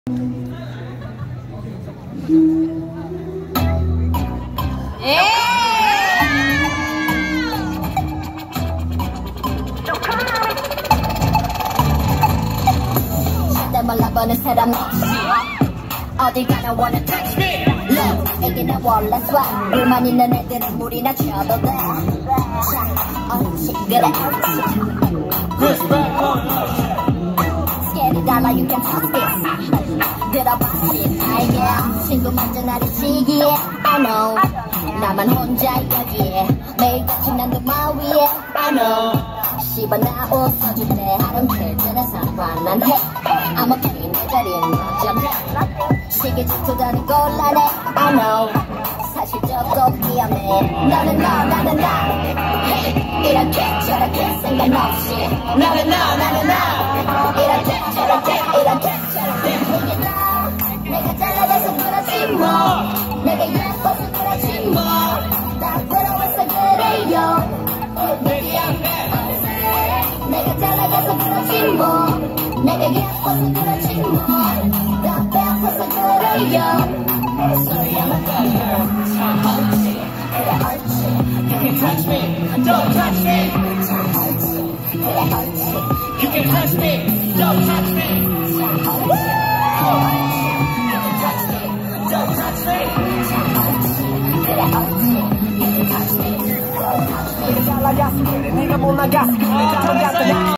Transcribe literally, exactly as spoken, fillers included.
말라보는 사람 어딜 가나 wanna touch me Love 애기나 원래 swag 불만 있는 애들은 물이나 쳐도 돼 자, 옳지 그래 옳지 Scared 달라 you can touch this 들어봐 it 알게 친구 먼저 나를 시기에 I know 나만 혼자 여기에 매일같이 난 그마 위에 I know 씹어 나 웃어줄 때 I don't care 전혀 상관 안 해 I'm okay 내 자리엔 맞아 시계 질투다니 곤란해 I know 사실 조금 위험해 너는 너 나는 나 hey, 이렇게 저렇게 생각 없이 너는 너 나는 나 이렇게 저렇게 이렇게 저렇게 이게 나 내가 잘나가서 그렇지 뭐 내가 예뻐서 그렇지 뭐다 부러워서 그래요 내가 잘나가서 그렇지 뭐 내가 예뻐서 그렇지 뭐다 배고파서 그래요 Sorry I'm a bad girl 참 옳지 그래 옳지 You can touch me Don't touch me 참 옳지 그래 옳지 You can touch me Don't touch me 참 옳지 You can touch me Don't touch me 참 옳지 그래 옳지 You can touch me Don't touch me 네가 잘나갔으면 네가 못 나갔으면